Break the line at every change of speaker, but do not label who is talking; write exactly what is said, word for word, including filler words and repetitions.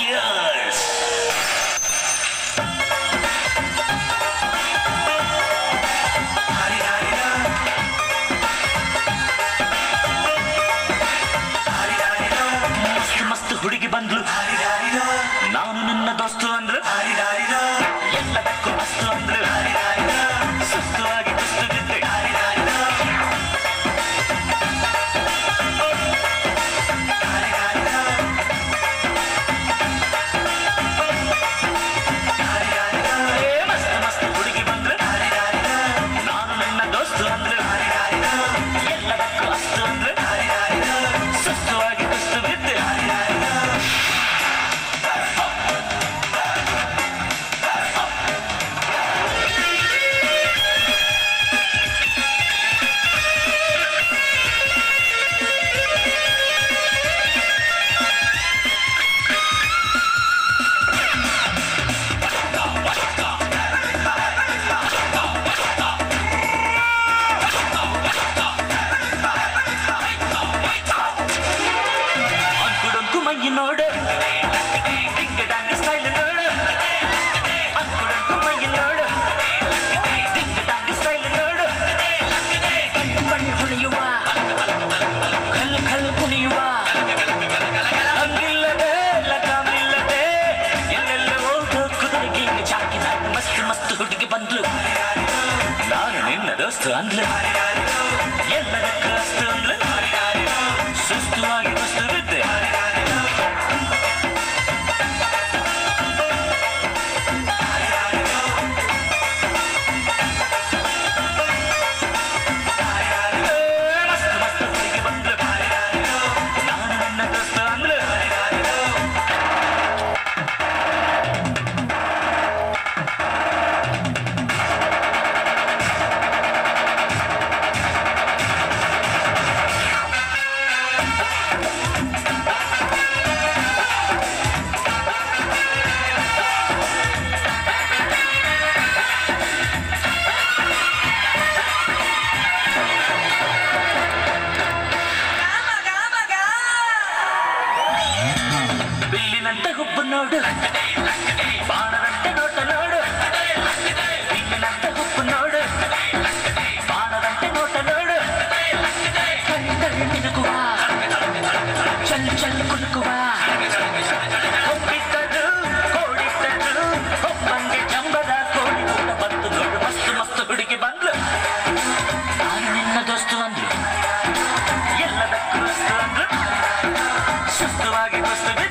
Warriors. ಮಸ್ತ್ ಮಸ್ತ್ ಹುಡುಗಿ ಬಂದ್ಲು, ನಾನು ನನ್ನ ದೋಸ್ತು ಅಂದ್ರು, ಎಲ್ಲದಕ್ಕೂ ಮಸ್ತು ಅಂದ್ರು, ಸುಸ್ತುವಾಗಿ ಕುಸ್ತು ಬಿದ್ದೆ. ನೋಡು ಡಿಂಗ್ ಡಾಂಗ್ ಸ್ಟೈಲ್ ನೋಡು, ಅಂಕುಡಂಕು ಮೈ ನೋಡು, ಡಿಂಗ್ ಡಾಂಗ್ ಸ್ಟೈಲ್ ನೋಡು, ಕಣ್ಣು ಕಣ್ಣು ಕುಣಿಯುವ, ಕಲ್ಲು ಕಲ್ಲು ಕುಣಿಯುವ, ಹಂಗಿಲ್ಲದೆ ಲಗಾಮಿಲ್ಲದೆ ಎಲ್ಲೆಲ್ಲ ಹೋಗೋ ಕುದುರೆಗೆ ಚಾಕಿನ ಮಸ್ತ್ ಮಸ್ತ್ ಹುಡುಗಿ ಬಂದ್ಲು, ನಾನು ನಿನ್ನ ದೋಸ್ತು ಅಂದ್ಲು, ಎಲ್ಲದಕ್ಕೂ ಅಸ್ತು ಅಂದ್ಲು, ಸುಸ್ತುವಾಗಿ ಕುಸ್ತು ಬಿದ್ದೆ. ಬಿಲ್ಲಿನಂತೆ ಹುಬ್ಬು ನೋಡು, ಬಾಣದಂತೆ ನೋಟ ನೋಡು, ಬಿಲ್ಲಿನಂತೆ ಹುಬ್ಬು ನೋಡು, ಬಾಣದಂತೆ ನೋಟ ನೋಡು, ಕಣ್ಣು ಕಣ್ಣು ಮಿನುಗುವ, ಚಲ್ ಚಲ್ ಕುಲುಕುವ, ಹೊಬ್ಬಿದ್ದದು ಕೋಡಿದ್ದದು ಹೊಬ್ಬಂಗೆ ಜಂಬದ ಕೋಡಿ ಕೂಡ ಬಂದು ನೋಡು, ಮಸ್ತು ಮಸ್ತು ಹುಡುಗಿ ಬಂದ್ಲು, ನಾನು ನಿನ್ನ ದೋಸ್ತು ಅಂದ್ಲು, ಎಲ್ಲದಕ್ಕೂ ಅಸ್ತು ಅಂದ್ಲು, ಸುಸ್ತುವಾಗಿ ಕುಸ್ತು